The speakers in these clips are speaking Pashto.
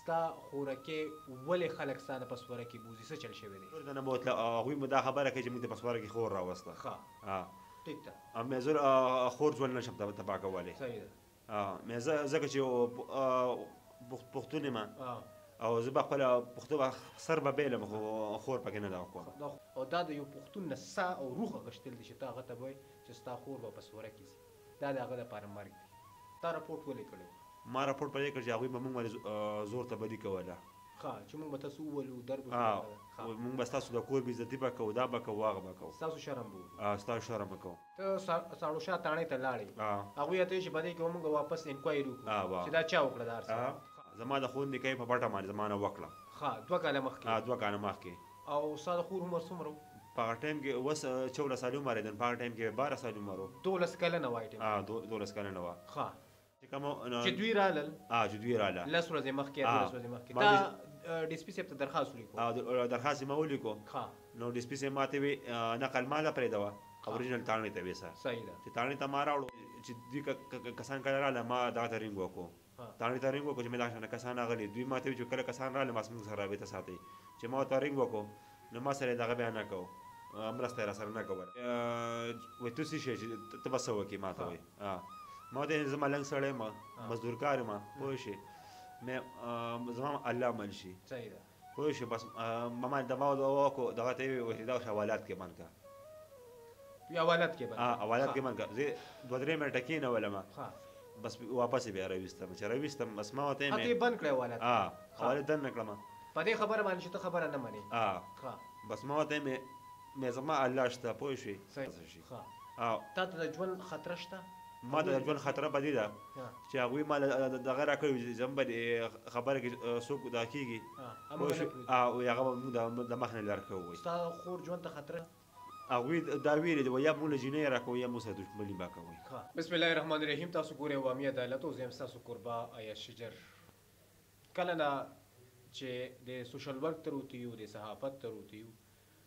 ستا خورکې ولې خلک ستا نه په سوره کې بوځي څه چل شوی دی نه بوتله هغوی مو دا خبره کوي چې موږ ته په سوره کې خور راوسته ټیک ده مې زه خور ژوند نشم تباه کولی صحیح ده مې زه ځکه چې پښتون یم او زه به خپله پښتو به سر به بېلم خو خور پکې نه دغه کوم او دا د یو پښتون نه سا او روح اخیستل دي چې ته هغه ته به وایې چې ستا خور به په سوره کې ځي دا د هغه دپاره مرګ دی تا راپورټ ولې کړی ما راپورټ په دې کړ چې هغوی به موږ باندې زور تبدي کوله چې موږ به تاسو وولو درب موږ به ستاسو د کور بېعزتي به کوو دا به کوو هغه به کوو ستاسو شرم به ستاسو شرم به کوو ته ساړو شاه تاڼۍ ته لاړې هغوی ته چې په دې کې موږ واپس انکوایري وکړو چې دا چا وکړه دا هر څه زما د خور نکاح په پټه باندې زما نه وکړه 2 کاله مخکې 2 کاله مخکې او ستا د خور عمر څومره و په هغه ټایم کې اوس 14 سال عمر دی په هغه ټایم کې 12 سال عمر و 12 کلنه وای ټایم 12 کلنه وه چې دوی رالل چې دوی راله 10 ورځې مخکې 12 ورځې مخکې دا ډي سي پي صاحب ته درخواست ولیکو درخواست یې ما ولیکو نو ډي سي پي صاحب ماته وی نقل ماله پرېږدوه اورجینل تاڼۍ ته ویسه صحیح ده چې تاڼۍ ته ما راوړو چې دوی کسان کله راله ما دغه ته رینګ وکړو تاڼۍ ته رینګ وکړو چې مې دا شانه کسان راغلي دوی ماته وي چې کله کسان راله ما زموږ سره رابطه ساتئ چې ما ورته رینګ وکړو نو ما سره یې دغه بیا نه کوو مرسته یې راسره نه کوله وایي ته څه شی چې ته به څه وکړې ما ته وایي ما ته زه ملنګ سړی یم مزدورکار یم پوه شې زما الله من شي پوه شې بس ما دما وکړو دغه ته یې وایي دا حوالات کې بند کړه حوالات کې بند حوالات کې بند کړه زه 2-3 منټه کېنولم بس واپس یې بیا راویستم چې راویستم بس ما ورته یې بند کړی حوالات حوالات دن نه کړم په دې خبره باندې چې ته خبره نه منې بس ما ورته مې زما الله شته پوه شې تا ته د ژوند خطره شته ما ته د ژوند خطره په دې ده چې هغوی ما دغه راکړي زه به خبره کې څوک دا کېږي او هغه به موږ د مخ نه لرې کوو ستا خور ژوند ته خطره هغوی دا ویلي دي یا موږ له جینۍ راکوو یا موږ سره دښمني به کوئ بسم الله الرحمن الرحیم تاسو ګورئ عوامي عدالت او زه یم ستاسو کوربه ایاز شجر کله نه چې د سوشل ورک ته روتي یو د صحافت ته روتي یو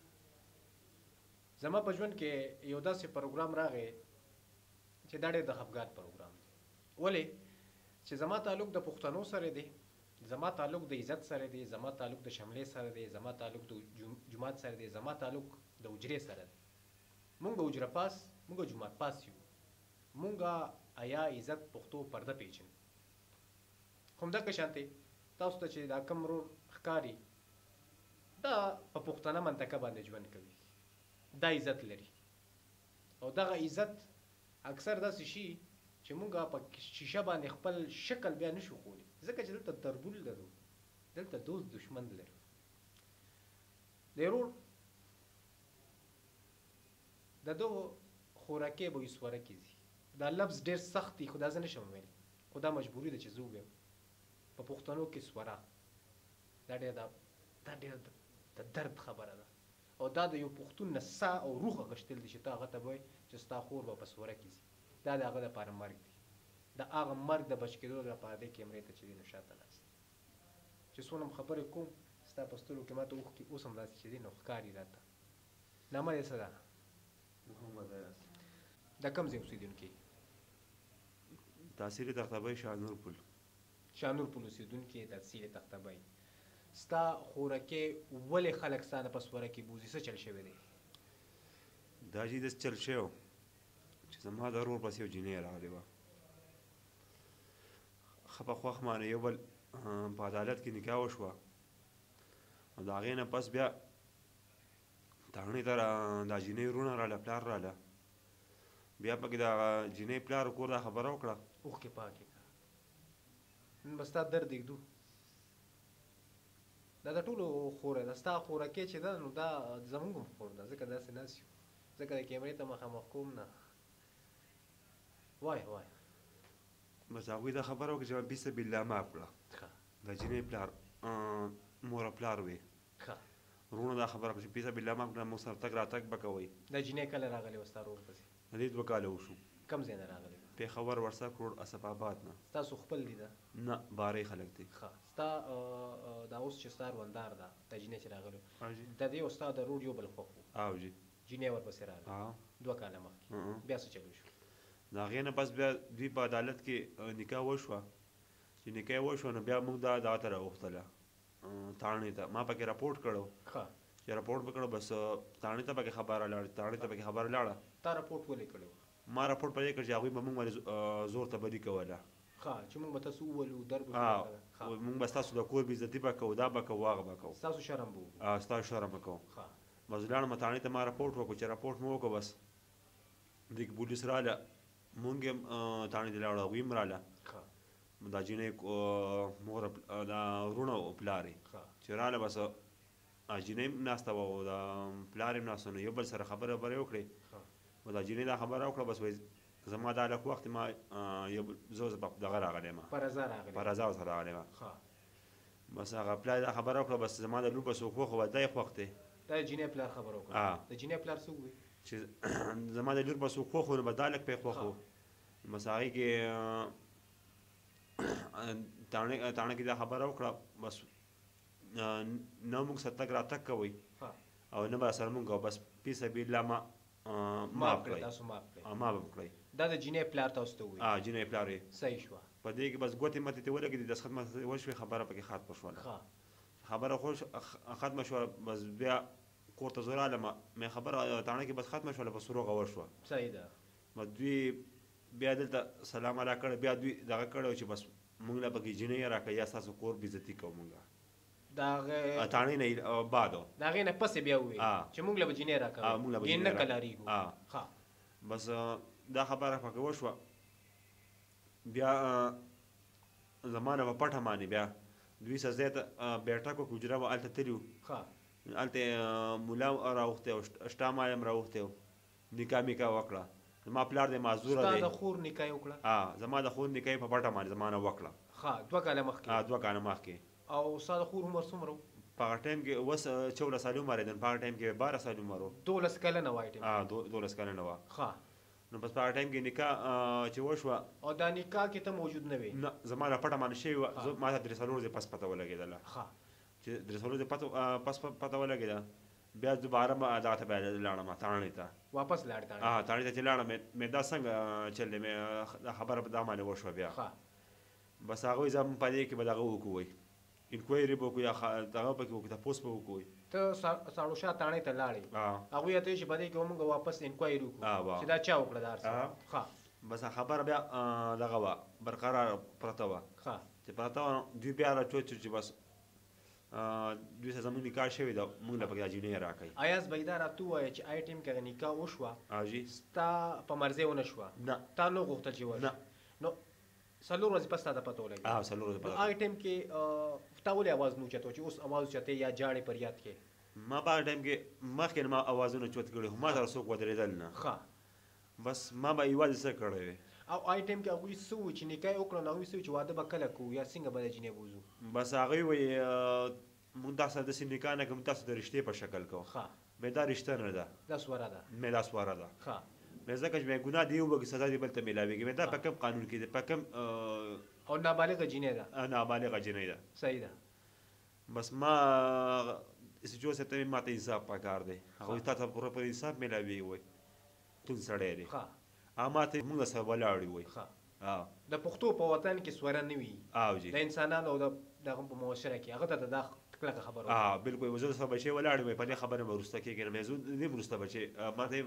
زما په ژوند کې یو داسې پروګرام راغی چې دا ډېر د خفګان پروګرام دی ولې چې زما تعلق د پښتنو سره دی زما تعلق د عزت سره دی زما تعلق د شملې سره دی زما تعلق د جماعت سره دی زما تعلق د حجرې سره دی مونږ حجره پاس مونږ جماعت پاس یو مونږ حیا عزت پښتو پرده پیژنو همدغه شانتې تاسو ته چې دا کم ورور ښکاري دا په پښتنه منطقه باندې ژوند کوي دا عزت لري او دغه عزت اکثر داسې شي چې مونږ په شیشه باندې خپل شکل بیا نشو ښودلی ځکه چې دلته تربول لرو دلته دوست دشمن لرو د ورور د دغو خوراکې به یې سوره کې ځي دا لفظ ډېر سخت دی خو دا زه نشم ویلی خو دا مجبوري ده چې زه ووایم په پښتنو کې سوره دا ډېر د درد خبره ده او دا د یو پښتون نه سا او روح اخیستل دي چې ته هغه ته به وایې چې ستا خور به په سوره کې ځي دا د هغه دپاره مرګ دی د هغه مرګ د بچ کېدو لپاره دی کیمرې ته چې دی نو شاته ناست چې څونه م خبرې کوم ستا په سترګو کې ماته اوښکې اوس هم داسې چې دی نو ښکاري راته نامه دې څه ده د کوم ځای اوسېدونکی تحصیل تختبۍ شاهنور پل شاهنور پل اوسېدونکی تحصیل تختبۍ ستا خورکې ولې خلک ستا نه په سوره کې بوځي څه چل شوی دی دا چې داسې چل شوی چې زما د ورور پسې یو جینۍ راغلې وه ښه په خوښ مانه یو بل په عدالت کې نکاح وشوه او د هغې نه پس بیا تاڼۍ ته دا جینۍ وروڼه راله پلار راله بیا پکې د جینۍ پلار کور دا خبره وکړه اوښکې پاکې کړه نن به ستا درد ږدو دا د ټولو خوره ده ستا خورکې چې ده نو دا زموږ هم خور ده ځکه داسې ناست یو ځکه د کیمرې ته مخامخ کوم نه وایه وایه بس هغوی دا خبره وکړه چې ما بسم الله معاف کړه د جینۍ پلار مور او پلار وې وروڼو دا خبره وکړه چې بسم الله معاف کړه موږ سره تګ راتګ به کوئ دا جینۍ کله راغلې وه ستا ورور پسې د دې 2 کاله وشو کوم ځای نه راغلی پېښور ورسک روډ اسف آباد نه ستاسو خپل دي ده نه بارۍ خلک دي ښه ستا دا اوس چې ستا روندار ده دا جینۍ چې راغلی د دې او ستا د ورور یو بل خوښ و او جي جینۍ ورپسې راغله 2 کاله مخکې بیا څه چلو شو د هغې نه پس بیا دوی په عدالت کې نکاح وشوه چې نکاح وشو نو بیا موږ دغه ته راوختله تاڼې ته ما پکې راپورټ کړو چې راپورټ وکړو بس تاڼې ته پکې خبره لاړه تاڼې ته پکې خبره لاړه تا راپورټ ولې کړو ما راپورټ پرې کړ چې هغوی به موږ باندې زور ته بدي کوله چې موږ به تاسو وولو در موږ به ستاسو د کور بېعزتي به کوو دا به کوو هغه به کوو ستاسو شرم به وکړو ستاسو شرم به کوو بس لاړم تاڼې ته ما راپورټ وکړو چې راپورټ مو وکړو بس دغه پولیس راله مونږ هم تاڼې ته لاړو هغوی هم راله دا جینۍ مور دا وروڼه او پلار یې چې راله بس جینۍ هم ناسته وه او دا پلار هم ناسته نو یو بل سره خبرې وکړې او دا جینۍ دا خبره وکړه بس وایي زما دا لږ وخت ما یو زه دغه راغلی یم په رضا ورسره راغلی یم بس هغه پلار دا خبره وکړه بس زما د لور به څوک خوښ وه دا یې خوښ دی دا د جینۍ پلار خبره وکړه د جینۍ پلار څوک وي چې زما د لور به څوک خوښ و نو به دا لږ پې خوښ و بس هغې کې تاڼه کې دا خبره وکړه بس نه موږ سره تګ راتګ کوئ او نه به سره موږ کوو بس فی سبیل الله ما معاف کړئ معاف به کړئ دا د جینۍ پلار تاسو ته ووایي جینۍ پلار یې صحیح شوه په دې کې بس ګوتې متې ته ولګېدې دستخط متې وشوې خبره پکې ختمه شوله خبره ختمه شوه بس بیا کور ته زه رالم مې خبره تاڼه کې بس ختمه شوله بس روغه وشوه صحیح ده بس دوی بیا دلته سلام علیه کړی بیا دوی دغه کړی چې بس موږ له پکې جینۍ راکړه یا ستاسو کور بېعزتي کوو موږ د هغې تاڼې نه بعد د هغې نه پسې بیا ووایي چې موږ له به جینۍ راکوو دین نه کلاریږو بس دا خبره پکې وشوه بیا زما نه په پټه باندې بیا دوی سزا ته بیټک و حجره وه هلته تلي وو هلته ملا راوښتی و شته ماله هم راوښتی و نکاح میکاح وکړه زما پلار دی معذوره دی ستا د خور نکاح یې وکړه زما د خور نکاح په پټه باندې زما نه وکړه 2 کاله مخکې 2 کاله مخکې او ستا د خور عمر څومره و په هغه ټایم کې اوس 14 سالې عمر یې په هغه ټایم کې 12 سالې عمر و 12 کلنه وه 12 کلنه وه نو بس په هغه ټایم کې نکاح چې وشوه او دا نکاح کې ته موجود نه وې نه زما د پټه باندې شوې وه ما ته 3 ورځې پس پته ولګېدله چې 3 ورځې پس پته ولګېده بیا دوباره ما دغه ته بیا لاړم تاڼې ته واپس لاړ تاڼې ته چې لاړم مې دا څنګه چل دی مې دا خبره په دا باندې وشوه بیا بس هغوی زه په دې کې به دغه وکړو انکوایري به وکړو یا دغه پکې وکړو تپوس به وکړو ته ساړوشاه تاڼې ته لاړې هغوی ته چې په دې کې موږ واپس انکوایري وکړو چې دا چا وکړه دا هر څه بس خبره بیا دغه وه برقرار پرته وه چې پرته وه دوی بیا راټول شو چې بس دوی سره زموږ نکاح شوې ده موږ له پکې جینۍ راکوي ایاز به یې دا راته ووایه چې آی ټایم کې هغه نکاح وشوه ستا په مرضۍ ونه شوه نه تا نه غوښتل چې وشي نو 4 ورځې پس تا ته پته ولګېده 4 ورځې پس آی ټایم کې تا ولې اواز نه اوچتو چې اوس اواز اوچتې یا جاړې پر یاد کې ما په هغه ټایم کې مخکې نه ما اوازونه چوت کړي خو ما سره څوک ودرېدل نه بس ما به یوازې څه کړی وې او آی ټایم کې هغوی څه وو چې نکاح یې وکړه نو هغوی څه وو چې واده به کله کوو یا څنګه به د جینۍ بوځو بس هغوی وایي موږ تاسو سره داسې نکاح نه کوو تاسو د رشتې په شکل کوو مې دا رشته نه ده دا سواره ده مې دا سواره ده مې ځکه چې مې ګناه دی وبکې سزا دې بل ته میلاویږي مې دا په کوم قانون کې دی په کوم او نابالغه جینۍ ده نابالغه جینۍ ده صحیح ده بس ما جو ته ما ته حساب پکار دی هغوی تا ته پوره پر حساب میلاویږي وایي تون سړی دی ما ته موږ سره ولاړ وایي د پښتو په وطن کې سواره نه وي د انسانانو او دغه په معاشره کې هغه ته دا کلکه خبره بالکل زه سره بچی ولاړ وم په دې خبره مې وروسته کېږي نه مې زه نه وروسته بچی ما ته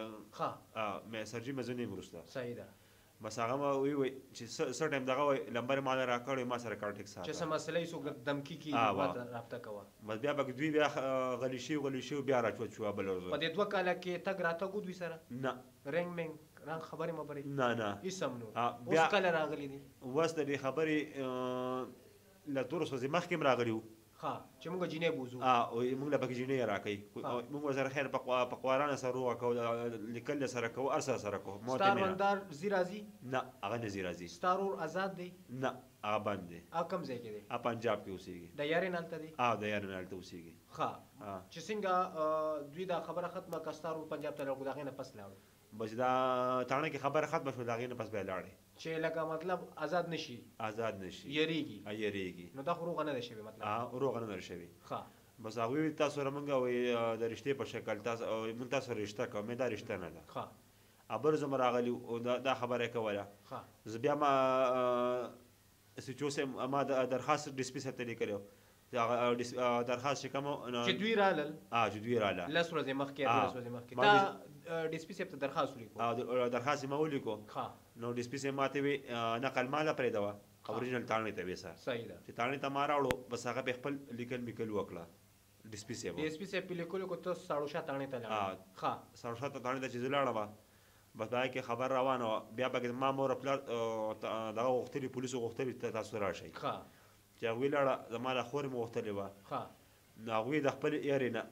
مې سرجي مې زه نه وروسته صحیح ده بس هغه ما وی چې څه ټایم دغه لمبر ما را کړی ما سره کانټیکټ ساتي چې سم مسلې سو دمکی کی رابطه کوه بس بیا به دوی بیا غلی شي بیا راچوت شو بل ورځ په دې 2 کاله کې تګ راته کو دوی سره نه رنګ منګ رنګ خبرې مبرې نه اسم نو اوس کله راغلی دي وس د خبرې لا تور سوځي مخکې راغلی وو چې موږ جینۍ بوځو موږ له پکې جینۍ راکوي موږ سره خیر په قوارانه سره وکړو لیکل سره کوو هر سره کوو ستاروندار زی راځي نه هغه نه زی راځي ستارور آزاد دی نه هغه بند دی کوم ځای کې دی پنجاب کې اوسېږي د یارین هلته دی د یارین هلته اوسېږي چې څنګه دوی دا خبره ختمه کړه ستارور پنجاب ته لاړو د هغې نه پس لاړو بس دا تاڼه کې خبره ختمه شوه د هغې نه پس بیا لاړې چې لکه مطلب آزاد نشي یریږي نو دا خو روغه نه ده شوې مطلب روغه نه ده شوې بس هغوی تاسو سره موږ د رشتې په شکل موږ تاسو سره رشته کوو مې دا رشته نه ده بل زما راغلي دا خبره یې کوله زه بیا ما سی چې اوس ما درخواست ډي سي پي صاحب ته لیکلی و درخواست چې کوم چې دوی رالل چې دوی راله لس ورځې مخکې 12 ورځې مخکې تا ډي سي پي صاحب ته درخواست ولیکو درخواست یې ما ولیکو نو ډي سي پي صاحب ماته وی نقل ماله پرېږدوه اوریجنل تاڼې ته ویسه صحیح ده چې تاڼې ته ما راوړو بس هغه په خپل لیکل میکل وکړه ډي سي پي صاحب په لیکلو کو ته ساړوشه تاڼې ته لاړ ساړوشه تاڼې ته چې زه لاړم بس دا کې خبر روانه وه بیا پکې ما مور پلار دغه غوښتلي پولیسو غوښتلي تاسو راشئ چې هغوی لاړه زما له خور مې غوښتلې وه نو هغوی د خپل ایرې نه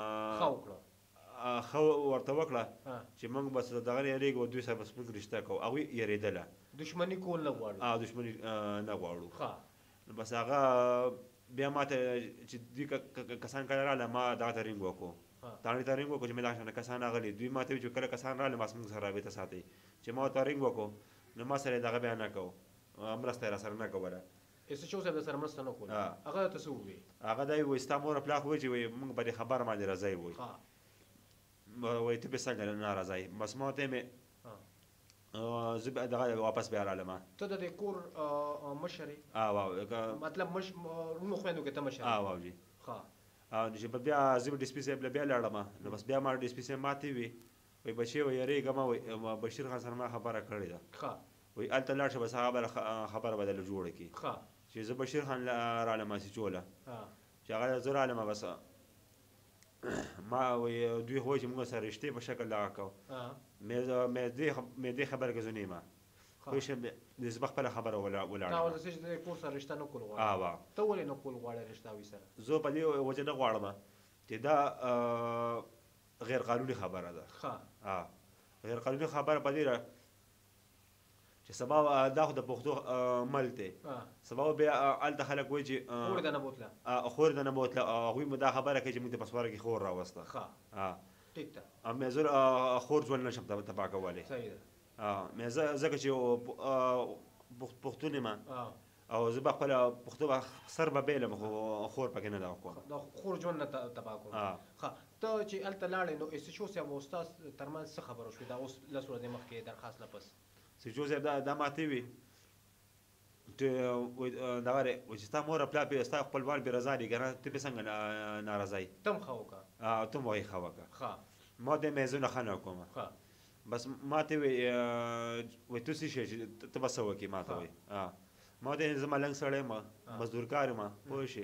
ښه ورته وکړه چې موږ بس دغه نه یېرېږو دوی سره بس موږ رشته کوو هغوی یېرېدله دښمني کول نه غواړو دښمني نه غواړو نو بس هغه بیا ماته چې دوی کسان کله راغله ما دغه ته رینګ وکړو تاڼې ته رینګ وکړو چې مې دا شانه کسان راغلي دوی ماته وایي چې کله کسان راغلي ماس موږ سره رابطه ساتئ چې ما ورته رینګ وکړو نو ما سره یې دغه بیا نه کوو مرسته یې راسره نه کوله ایس ایچ او صاحب درسره مرسته نه کوله هغه ته څه ووایي هغه دا یې وایي ستا مور پلار خو وایي چې وایي موږ په دې خبره باندې راځئ وایي وایي ته به څنګه نه راځئ بس ما ورته یې زه دغه واپس بیا رالم ته د دې کور مشر یې مطلب رونو خویندو کې ته مشر واو جي چې بیا زه ډي سي پي صاحب له بیا لاړم نو بس بیا ما ډي سي پي صاحب ماته وي وایي بچی وایي یېرېږه مه وایي بشیر خان سره ما خبره کړې ده وایي هلته لاړ شه بس هغه به خبره به درله جوړه کړي چې زه بشیر خان رالم سیچوله چې هغه زه رالم بس ما وایي دوی خو وایي چې موږ سره رشتې په شکل دغه کوو مې دې خبره کې زه نه یم خو شه زه به خپله خبره ولاړم تا ورته چې د کور سره رشته نه کول غواړې ته ولې نه کول غواړې رشته هغوی سره زه په دې وجه نه غواړم چې دا غیر قانوني خبره ده غیر قانوني خبره په دې ده چې سبا دا خو د پښتو ملک دی سبا بیا هلته خلک وایي چې خور ده نه بوتله خور ده نه بوتله هغوی مو دا خبره کوي چې موږ د پسواره کې خور راوسته ټیک ده مې زه خور ژوند نشم تباه کولی صحیح ده مې ځکه چې پښتون یم او زه به خپله پښتو به سر به بیلم خو خور پکې نه ده کوم د خور ژوند نه تباه کوم ته چې هلته لاړې نو ایس ایچ او صاحب او ستاسو ترمنځ څه خبره شوې دا اوس لس ورځې مخکې درخواست نه پس ایس ایچ او صاحب دا ماته وي چې دغه دی چې ستا مور پلار پرې ستا خپلوان پرې رضا دي که نه ته پرې څنګه ناراضه یې ته هم ښه وکړه ته هم وایي ښه وکړه ما ورته ویې زه نه ښه نه کوم بس ما ته وایي ته څه شی چې ته به څه وکړې ما ته وایي ما ورته زه ملنګ سړی یم مزدورکار یم پوه شې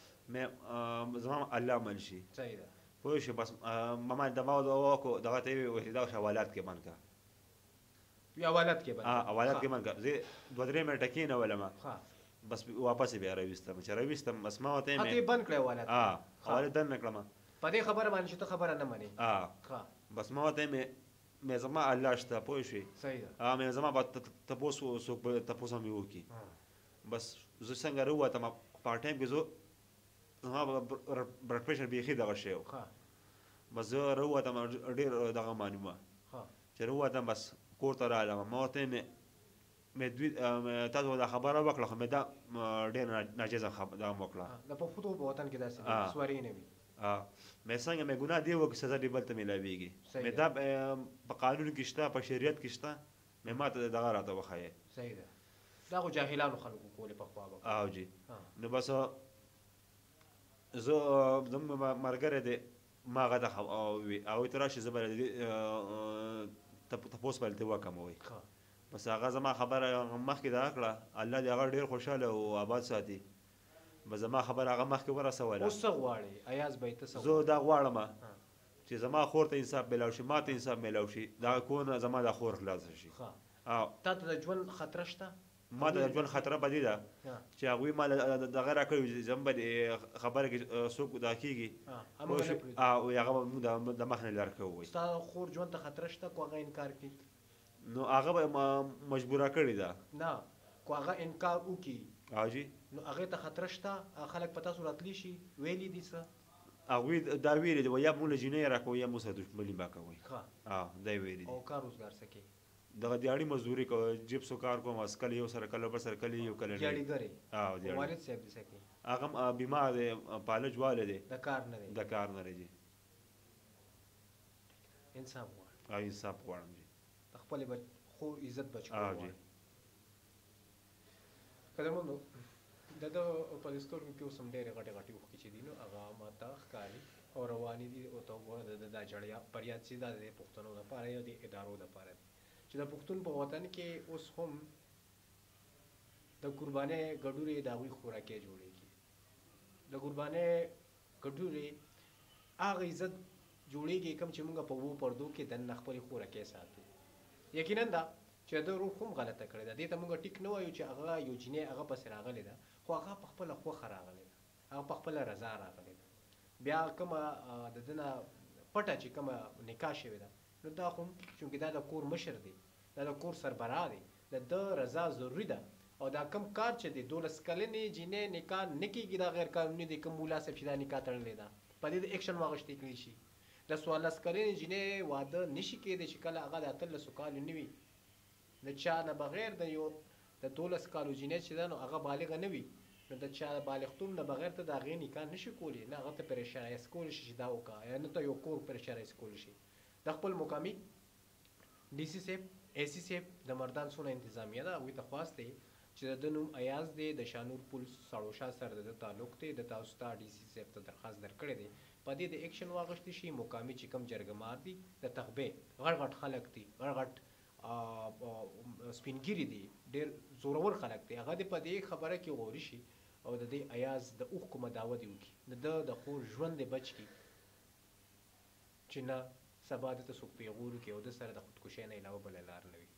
زما الله من شي پوه شې بس ما دما وکړو دغه ته یې وایي دا حوالات کې بند کړه حوالات کې بند کړه زه 2-3 منټه کېنولم بس واپس یې بیا راویستم چې راویستم بس ما ورته یې بند کړی حوالات بند نه کړم په دې خبره باندې چې ته خبره نه منې بس ما ورته مې زما الله شته پوه شوې مې زما به تپوس څوک به تپوس هم یې وکړي بس زه څنګه راووتم په ټایم کې زه زما بلډ پریشر بیخي دغه شی و بس زه راووتم ډېر دغه معلوم وه چې راووتم بس کور ته رالم ما ورته مې دوی تاسو دا خبره وکړه خو مې دا ډېر ناجیزه دغه م وکړه د پښتو په وطن کې داسې سواري نه وي مې څنګه مې ګناه دی وکړي سزا دې بل ته میلاویږي مې دا په قانون کې شته په شریعت کې شته مې ما ته دغه راته وښایې صحیح ده دا خو جاهلانو خلکو کولې پخوا به جی نو بس زه زموږ ملګری دی ما هغه ته وي هغوی ته راشي زه به تپوس به هلته وکړم وایي بس هغه زما خبره مخکې دغه کړه الله دې هغه ډېر خوشحاله او آباد ساتي بس زما خبره هغه مخکې ورسوله اوس څه غواړې ایاز به یې ته څه زه دا غواړم چې زما خور ته انصاف میلاو شي ما ته انصاف میلاو شي دغه کور نه زما دا خور خلاصه شي تا ته د ژوند خطره شته ما ته د ژوند خطره په دې ده چې هغوی ما دغه راکړي زه به خبره کې څوک دا کېږي او هغه به موږ د مخ نه لرې کوو ستا خور ژوند ته خطره شته کو هغه انکار کوي نو هغه به مجبوره کړې ده نه کو هغه انکار وکړي جی نو هغې ته خطره شته خلک په تاسو راتلی شي ویلي دي څه هغوی دا ویلي دي یا موږ له جینۍ راکوو یا موږ سره دښمني به کوئ دا یې ویلي دي او کار روزګار څه کوي دغه دیاړي مزدوري کوم جپسو کار کوم کله یو سره کله بل سره کله یو کله دیاړیګرې والد صاحب دې څه کوي هغه بیمار دی پالج والی دی د کار نه دی جی انصاف غواړم انصاف غواړم جی د خپلې خور عزت بچ کړو جی قدمونو د په ستورو کې اوس هم ډېرې غټې اوښکې چې دي نو هغه ماته ښکاري او روانې دي او ته وګوره دا جړیا فریاد چې دا د پښتنو دپاره یا د ادارو دپاره دی چې د پښتون په وطن کې اوس هم د قربانۍ ګډورې د هغوی خوراکۍ جوړېږي د قربانۍ ګډورې هغه عزت جوړېږي کوم چې موږ په وو پردو کې دننه خپلې خوراکۍ ساتو یقینا دا چې د روح هم غلطه کړې ده دې ته موږ ټیک نه وایو چې هغه یو جینۍ هغه پسې راغلې ده خو هغه په خپله خوښه راغلې ده هغه په خپله رضا راغلې ده بیا کومه د ده نه پټه چې کومه نکاح شوې ده نو دا خو چونکې دا د کور مشر دی دا د کور سربراه دی د ده رضا ضروري ده او دا کم کار چې دی 12 کلنې جینۍ نکاح نه کېږي دا غیر قانوني دی کوم مولا صاحب چې دا نکاح تړلې ده په دې د ایکشن واخیستې کړی شي د 14 کلنې جینۍ واده نشي کېدی چې کله هغه د 18 کالو نه وي د چا نه بغیر د یو د 12 کالو جینۍ چې ده نو هغه بالغه نه وي نو د چا بالغتوب نه بغیر ته د هغې نکاح نشي کولی نه هغه ته پرې شرایط کولی شي چې دا وکړه یا نه ته یو کور پرې شرایط کولی شي د خپل مقامي ډي سي صاحب اے سی صاحب د مردان څونه انتظامیه ده هغوی ته خواست دی چې د ده نوم ایاز دی د شانور پل سړوشا سره د ده تعلق دی د تاسو ته ډي سي صاحب ته درخواست درکړی دی په دې د ایکشن واخیستې شي مقامي چې کوم جرګمار دي د تغبې غټ غټ خلک دي غټ غټ سپینګیري دي ډېر زورور خلک دي هغه دې په دې خبره کې غوري شي او د دې ایاز د اوښکو مداوه دې وکړي د ده د خور ژوند دې بچ کړي چې نه سبا د ته څوک پیغور وکړي او د سره د خودکشۍ نه علاوه بله لار نه وي